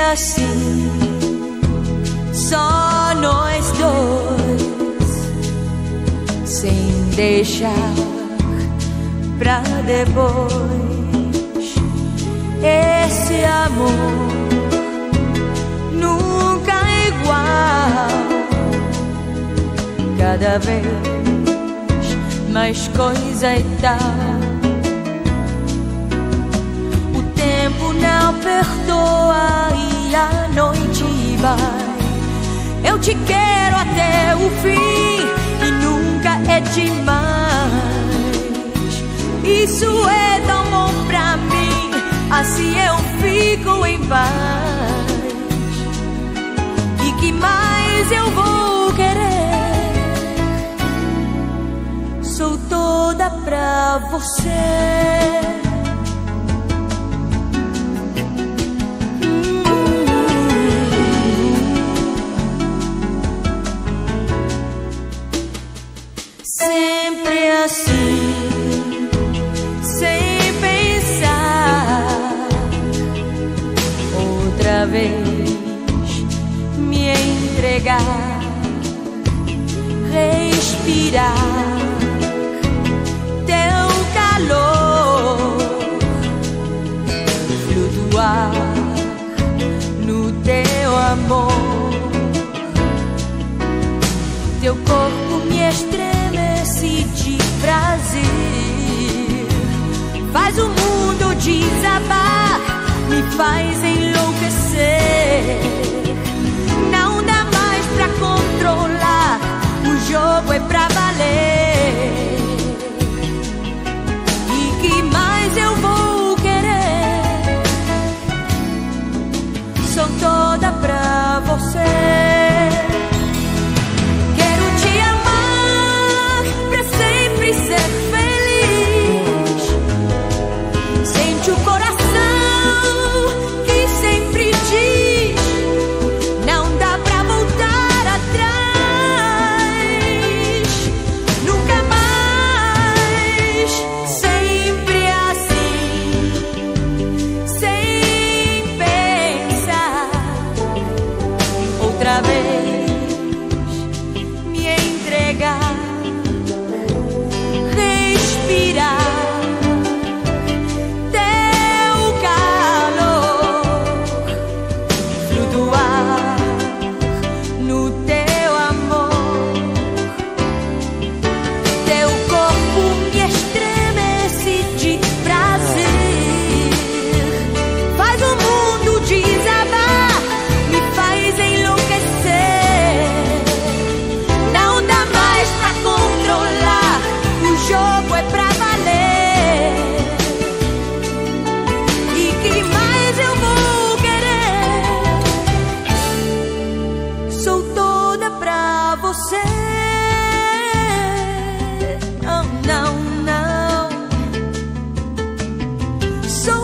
assim, só nós dois, sem deixar pra depois. Esse amor nunca é igual, cada vez mais coisa e tal. O tempo não perdoa e a noite vai. Eu te quero até o fim e nunca é demais. Isso é tão bom pra mim, assim eu fico em paz. E que mais eu vou querer? Sou toda pra você. Sempre assim, sem pensar, outra vez me entregar, respirar teu calor, flutuar no teu amor. Teu corpo me estremece de prazer, faz o mundo desabar, me faz enlouquecer. Não dá mais pra controlar, o jogo é pra valer. E que mais eu vou querer? Sou toda pra você. Outra vez me entregar, respirar teu calor, flutuar no teu amor. Teu corpo me estremece de prazer, faz o mundo desabar, me faz enlouquecer. Não dá mais pra controlar, o jogo é pra valer. E que mais eu vou querer? Sou toda pra você. Não, não, não. Sou